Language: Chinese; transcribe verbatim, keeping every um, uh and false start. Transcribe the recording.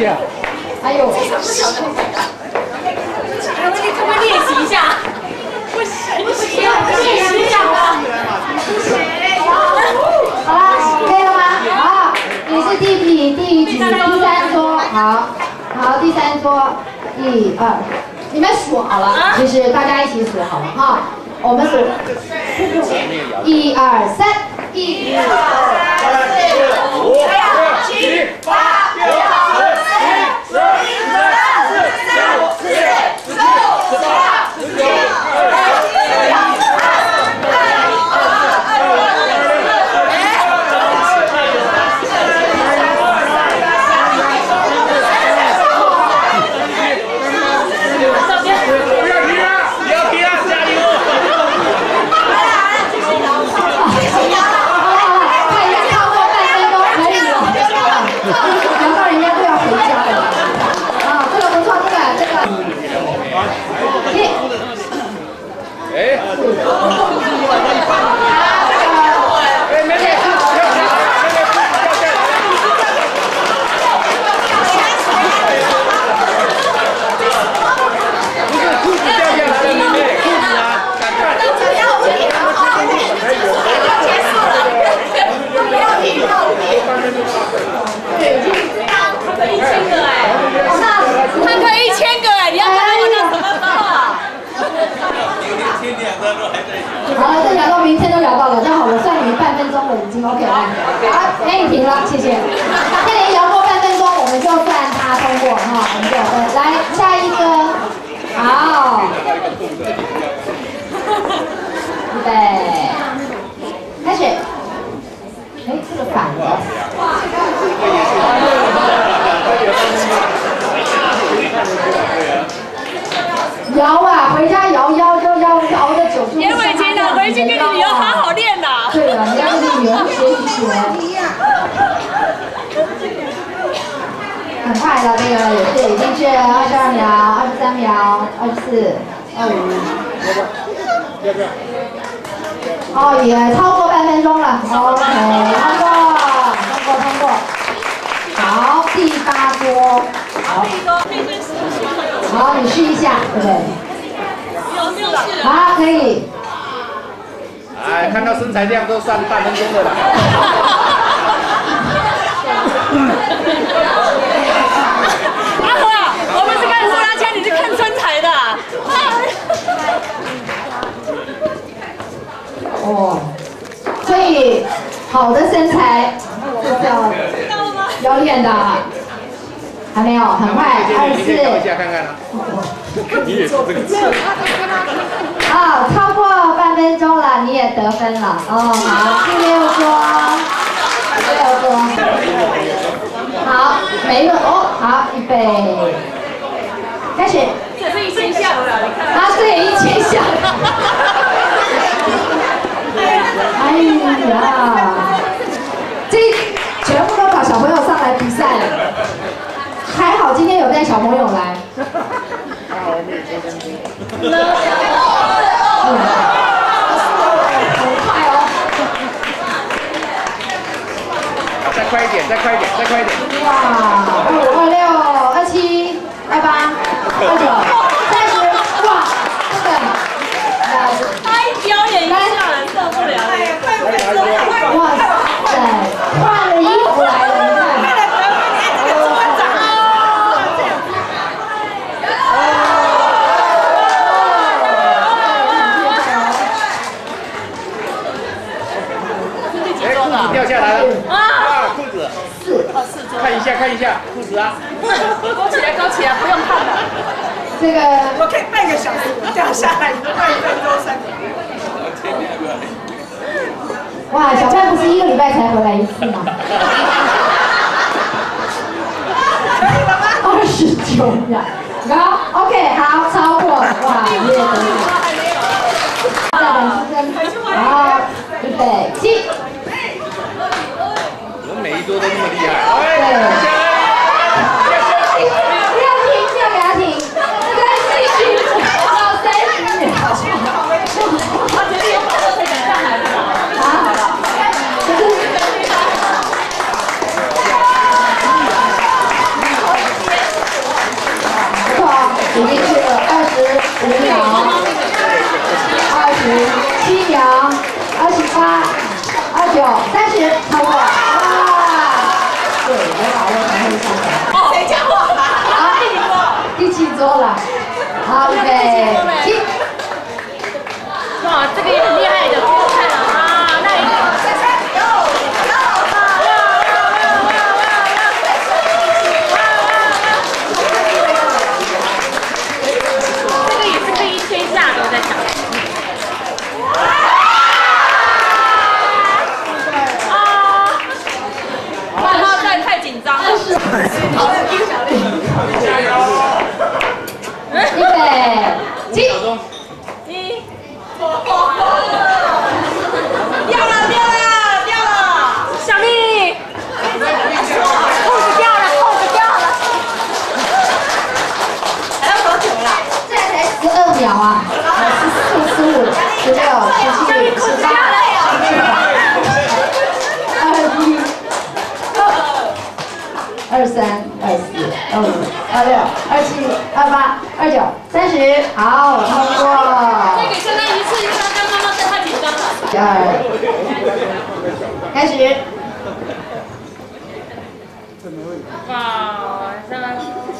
下。 哎呦， 你可不可以练习一下？不行，不行，练习一下吧。不行。 好了，可以了吗？好，你是第几？第几？第三桌。好，好，第三桌，一二，你们数好了，就是大家一起数好了哈。我们数，一二三，一二三四五六七八九十十一十二十三十四十五十六十七二十一。好了，这聊到明天都聊到了，那好，我算你们半分钟了，已经 OK 了。好，给你停了，谢谢。那你聊过半分钟，我们就算他通过哈，我们就分。来，下一个，好，预备，开始。哎，这个反了。摇啊，回家摇摇就要摇的久。 严伟杰呢，回去跟你女儿好好练呐。 对了，你要跟你女儿学一学。很快了，这个也是已经是二十二秒、二十三秒、二十四、二五。要不要？哦，也超过半分钟了。OK， 通过，通过，通过。好，第八桌。好。好，你试一下，对不对？好，可以。 哎，看到身材这样都算半分钟的了。 阿和啊，我们是看呼啦圈，你是看身材的。 哦，所以好的身材是要要练的。还没有，很快，二十四。 一下看看啊。你也是这个。 啊，超过半分钟了，你也得分了。哦，好，第六桌，第六桌。好，每一个哦，好，预备，开始。 这是一千下了，你看。 啊，对，一千下。哎呀，这全部都把小朋友上来比赛了。还好今天有带小朋友来。还好我没有做功课。很快哦。 再快一点，再快一点，再快一点。 哇，二五、二六、二七、二八、二九、三十，哇，这个。 他一表演一下受不了。 哇塞，换了衣服来了，你看。 掉下来了啊！裤子，看一下看一下裤子啊！ 勾起来勾起来，不用看了。 这个我可以半个小时掉下来，半分钟三秒。 哇，小派不是一个礼拜才回来一次吗？二十九秒，好 ，OK， 好，超过，哇，你也得了。再等出生，好，预备，起。 每一桌都那么厉害， 对，不要停，不要给他停，再继续，到三十秒。 他直接用把车推赶上来了。 啊？可是， 九、三十，超过。哇！对，有把握才会上台。 哦，谁讲我？ 好，第几桌？第七桌了。好，预备，起。 哇，这个也很厉害的，不用看了啊，那一个。这个也是可以一天下都在想。啊！不要再太紧张了。 加油！ 预备，起。 一。掉了掉了掉了！小丽，裤子掉了裤子掉了！还要多久啦？ 这才十二秒啊！十四、十五、十六、十七、十八、十九、二一、二三、二四、二五、二六、二七、二八、二九、三十，好，通过。 再给珊珊一次，珊珊妈妈在太紧张了。 第二，开始。 哇，珊珊。